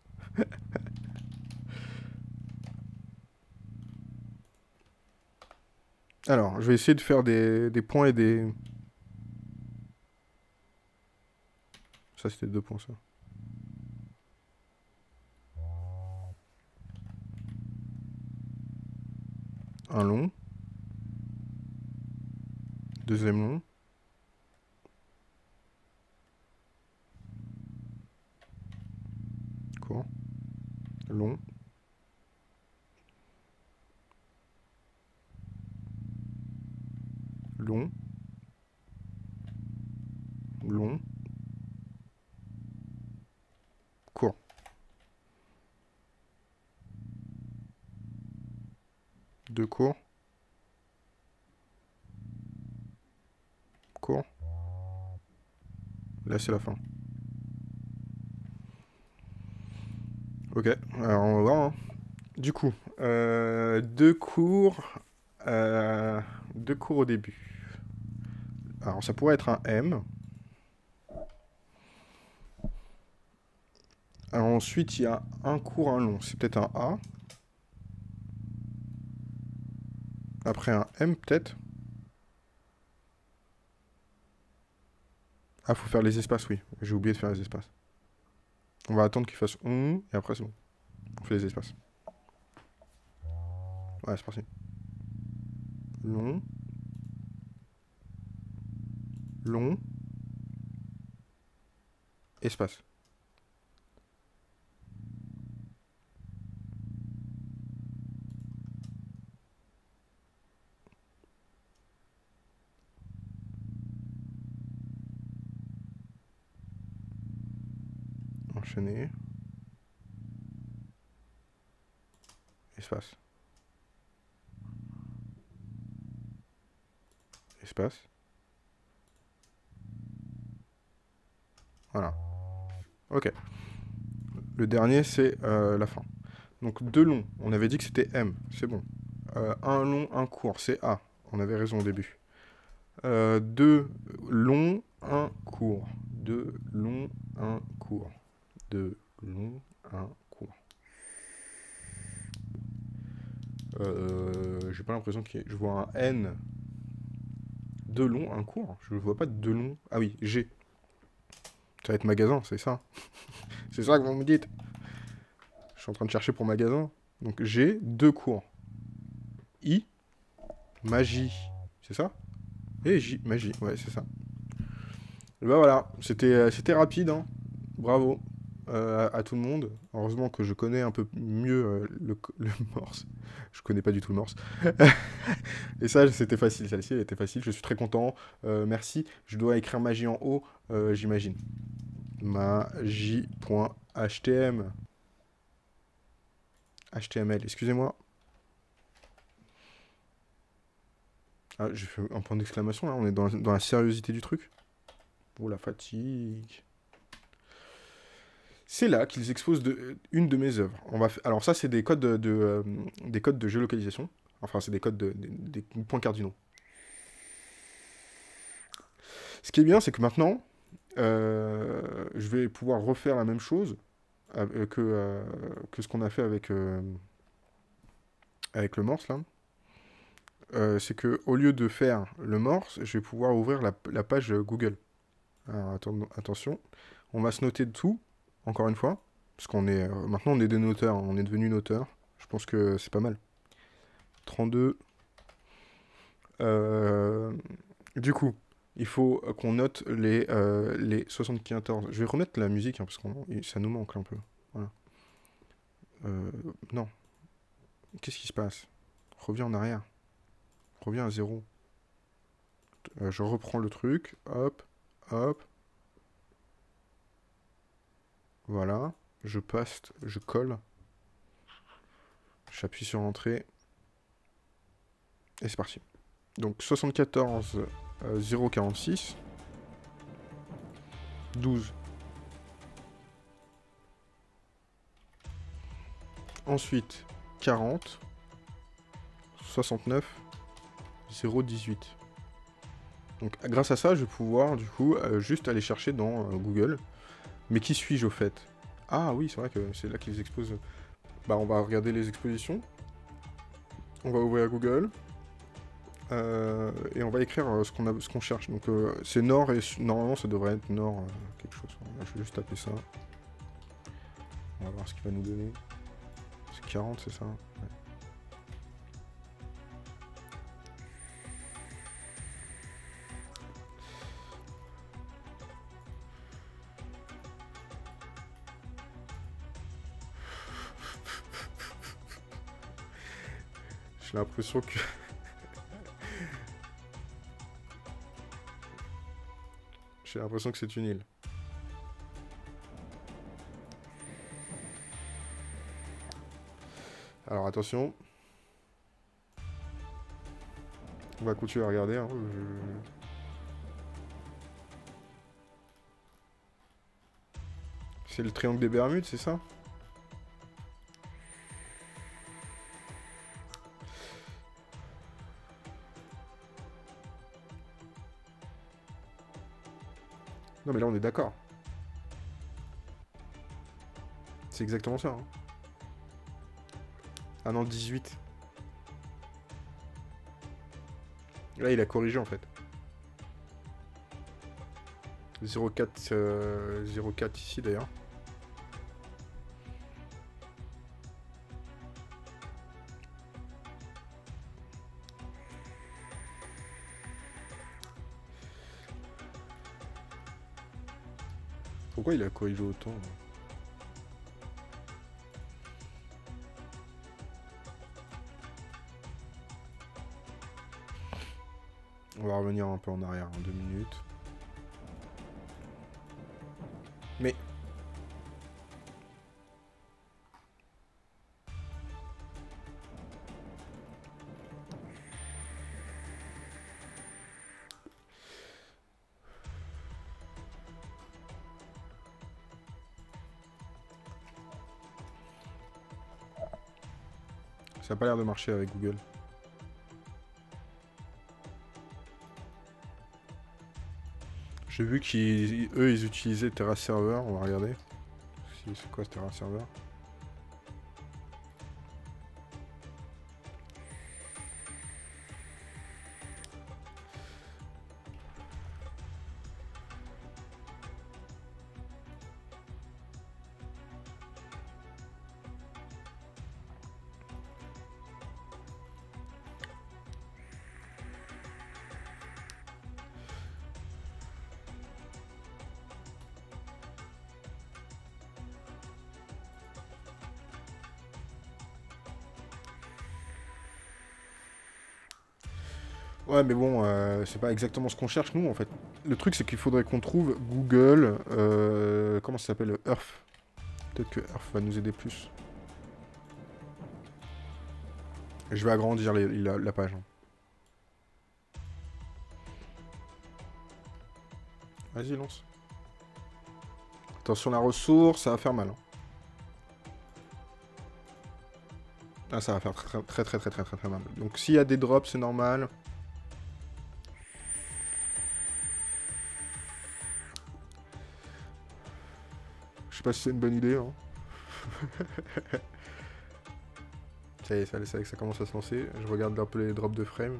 Alors, je vais essayer de faire des points et des... Ça, c'était 2 points, ça. Un long. Deuxième long. Court. Long. Long. Long. Court. Deux courts. Court. Là, c'est la fin. Ok, alors on va voir. Hein. Du coup, deux cours au début. Alors, ça pourrait être un M. Alors, ensuite, il y a un court, un long. C'est peut-être un A. Après, un M, peut-être. Ah, faut faire les espaces, oui. J'ai oublié de faire les espaces. On va attendre qu'il fasse on, et après, c'est bon. On fait les espaces. Ouais, c'est parti. Long. Long. Espace. Enchaîner. Espace. Espace. Voilà. Ok. Le dernier, c'est la fin. Donc deux longs. On avait dit que c'était M. C'est bon. Un long, un court. C'est A. On avait raison au début. Deux longs, un court. Deux longs, un court. Deux longs, un court. J'ai pas l'impression que je vois un N. Deux longs, un court. Je vois pas de deux longs. Ah oui, G. Ça va être magasin, c'est ça. C'est ça que vous me dites. Je suis en train de chercher pour magasin. Donc G, deux courts. I, magie. C'est ça? Et J, magie. Ouais, c'est ça. Et bah voilà, c'était rapide, hein. Bravo à tout le monde. Heureusement que je connais un peu mieux le morse. Je connais pas du tout le morse. Et ça, c'était facile. Celle-ci, elle était facile. Je suis très content. Merci. Je dois écrire magie en haut, j'imagine. Magie.htm. HTML, excusez-moi. Ah, j'ai fait un point d'exclamation là. On est dans la sérieuseté du truc. Oh la fatigue. C'est là qu'ils exposent une de mes œuvres. Alors ça, c'est des codes des codes de géolocalisation. Enfin, c'est des codes des points cardinaux. Ce qui est bien, c'est que maintenant, je vais pouvoir refaire la même chose que ce qu'on a fait avec le morse, là. C'est que au lieu de faire le morse, je vais pouvoir ouvrir la page Google. Alors, attention, on va se noter de tout, encore une fois, parce qu'on est maintenant on est des noteurs, on est devenu noteurs. Je pense que c'est pas mal. 32. Euh, du coup, il faut qu'on note les 74. Je vais remettre la musique, hein, parce que ça nous manque un peu. Voilà. Non. Qu'est-ce qui se passe? Reviens en arrière. Reviens à 0. Je reprends le truc. Hop. Hop. Voilà. Je paste. Je colle. J'appuie sur Entrée. Et c'est parti. Donc 74 046. 12. Ensuite 40. 69 018. Donc grâce à ça, je vais pouvoir du coup juste aller chercher dans Google. Mais qui suis-je au fait? Ah oui, c'est vrai que c'est là qu'ils exposent. Bah on va regarder les expositions. On va ouvrir Google. Et on va écrire ce qu'on cherche. Donc c'est Nord et normalement ça devrait être Nord quelque chose. Je vais juste taper ça. On va voir ce qu'il va nous donner. C'est 40, c'est ça? Ouais. J'ai l'impression que... J'ai l'impression que c'est une île. Alors attention. On va continuer à regarder. Hein. C'est le triangle des Bermudes, c'est ça? Non mais là on est d'accord. C'est exactement ça. Hein. Ah non, 18. Là il a corrigé en fait. 0,4 0,4 ici d'ailleurs. Pourquoi il a corrigé autant? On va revenir un peu en arrière, en 2 minutes. Mais... ça n'a pas l'air de marcher avec Google. J'ai vu qu'eux, ils utilisaient Terra Server. On va regarder. C'est quoi ce Terra Server? Ouais, mais bon, c'est pas exactement ce qu'on cherche, nous, en fait. Le truc, c'est qu'il faudrait qu'on trouve Google... comment ça s'appelle? Earth. Peut-être que Earth va nous aider plus. Je vais agrandir la page. Hein. Vas-y, lance. Attention, la ressource, ça va faire mal. Hein. Ah, ça va faire très mal. Donc, s'il y a des drops, c'est normal. Je sais pas si c'est une bonne idée. Hein. Ça y est, ça commence à se lancer. Je regarde un peu les drops de frame.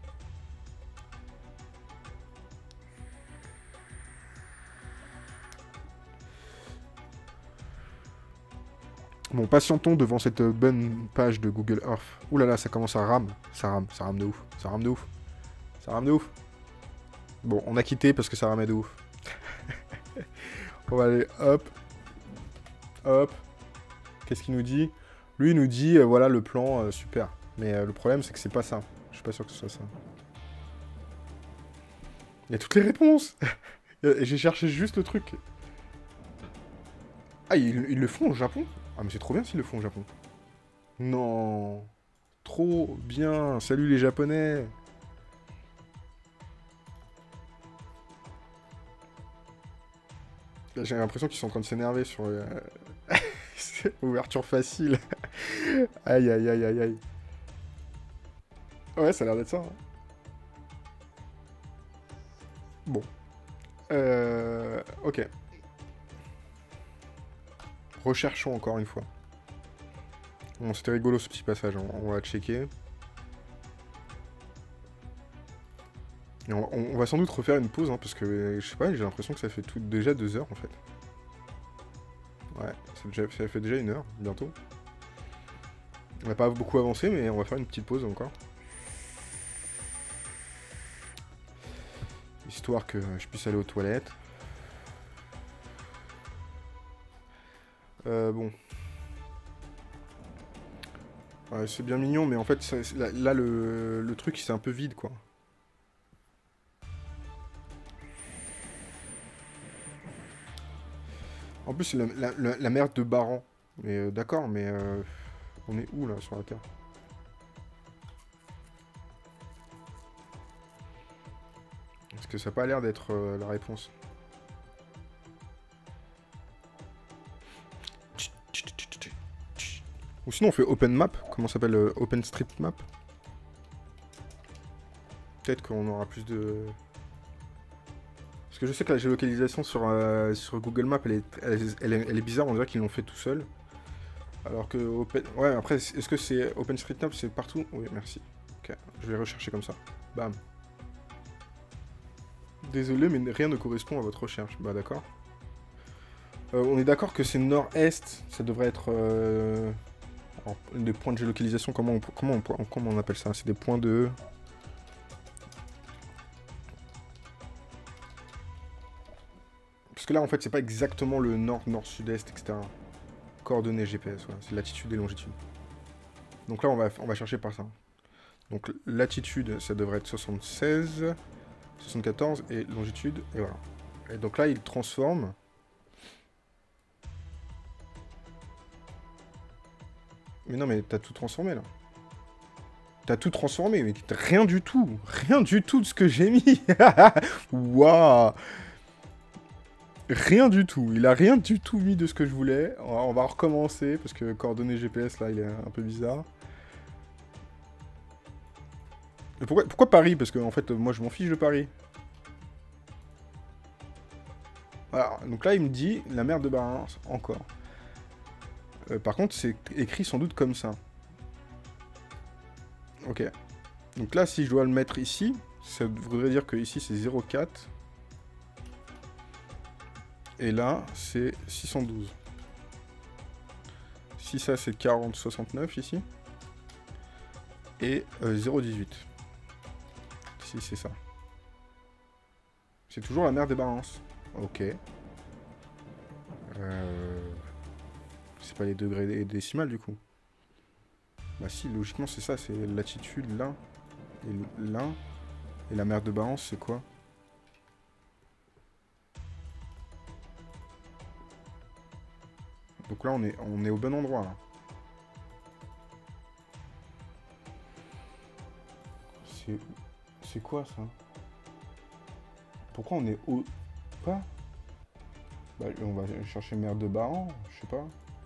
Bon, patientons devant cette bonne page de Google Earth. Ouh là là, ça commence à ram. Ça rame de ouf. Ça rame de ouf. Ça rame de ouf. Bon, on a quitté parce que ça ramait de ouf. On va aller hop. Hop. Qu'est-ce qu'il nous dit? Lui, il nous dit, voilà le plan, super. Mais le problème, c'est que c'est pas ça. Je suis pas sûr que ce soit ça. Il y a toutes les réponses. Et j'ai cherché juste le truc. Ah, ils le font au Japon? Ah, mais c'est trop bien s'ils le font au Japon. Non. Trop bien. Salut les Japonais. J'ai l'impression qu'ils sont en train de s'énerver sur... ouverture facile. Aïe, aïe, aïe, aïe, aïe. Ouais, ça a l'air d'être ça. Hein. Bon. Ok. Recherchons encore une fois. Bon, c'était rigolo ce petit passage, on va checker. Et on va sans doute refaire une pause, hein, parce que, je sais pas, j'ai l'impression que ça fait déjà 2 heures, en fait. Ouais, ça fait déjà 1 heure, bientôt. On n'a pas beaucoup avancé, mais on va faire une petite pause encore. Histoire que je puisse aller aux toilettes. Bon. Ouais, c'est bien mignon, mais en fait, là, le truc, c'est un peu vide, quoi. En plus, c'est la merde de Baran. Mais d'accord, mais on est où, là, sur la Terre? Parce que ça n'a pas l'air d'être la réponse. Ou sinon on fait Open Map, comment ça s'appelle OpenStreetMap. Peut-être qu'on aura plus de... Parce que je sais que la géolocalisation sur Google Maps, elle est bizarre, on dirait qu'ils l'ont fait tout seul. Alors que Ouais, après, est-ce que c'est OpenStreetMap, c'est partout? Oui, merci. Ok, je vais rechercher comme ça. Bam. Désolé, mais rien ne correspond à votre recherche. Bah d'accord. On est d'accord que c'est nord-est, ça devrait être... des points de géolocalisation, comment on appelle ça? C'est des points de... Parce que là, en fait, c'est pas exactement le nord, nord-sud-est, etc. Coordonnées GPS, voilà, c'est latitude et longitude. Donc là, on va chercher par ça. Donc latitude, ça devrait être 76, 74, et longitude, et voilà. Et donc là, il transforme... Mais non, mais t'as tout transformé, là. T'as tout transformé, mais rien du tout. Rien du tout de ce que j'ai mis. Waouh. Rien du tout. Il a rien du tout mis de ce que je voulais. On va recommencer, parce que coordonnées GPS, là, il est un peu bizarre. Et pourquoi Paris? Parce que, en fait, moi, je m'en fiche de Paris. Voilà. Donc là, il me dit la mer de Barin, encore. Par contre, c'est écrit sans doute comme ça. Ok. Donc là, si je dois le mettre ici, ça voudrait dire que ici, c'est 0,4. Et là, c'est 612. Si ça, c'est 40,69 ici. Et 0,18. Si, c'est ça. C'est toujours la mer des Barences. Ok. C'est pas les degrés décimales, du coup. Bah si, logiquement, c'est ça. C'est latitude, là. Et là. Et la mer de Barents, c'est quoi? Donc là, on est au bon endroit, là. C'est quoi, ça? Pourquoi on est au... Quoi? Bah, on va chercher mer de Barents, je sais pas.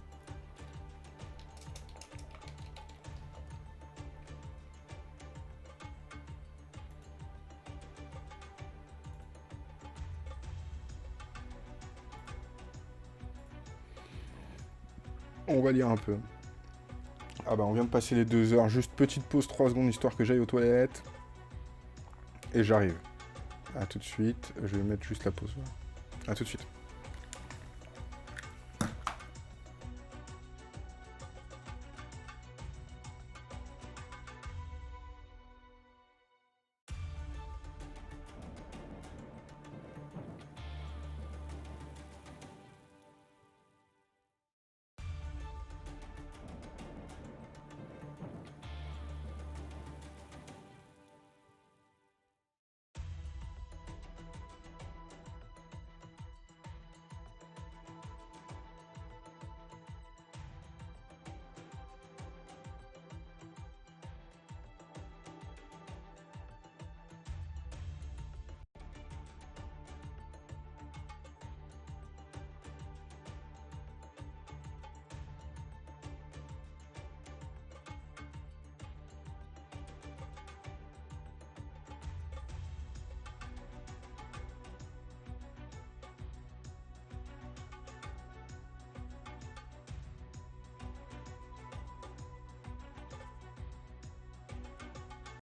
On va lire un peu. Ah bah on vient de passer les 2 heures. Juste petite pause 3 secondes histoire que j'aille aux toilettes. Et j'arrive. A tout de suite. Je vais mettre juste la pause. A tout de suite.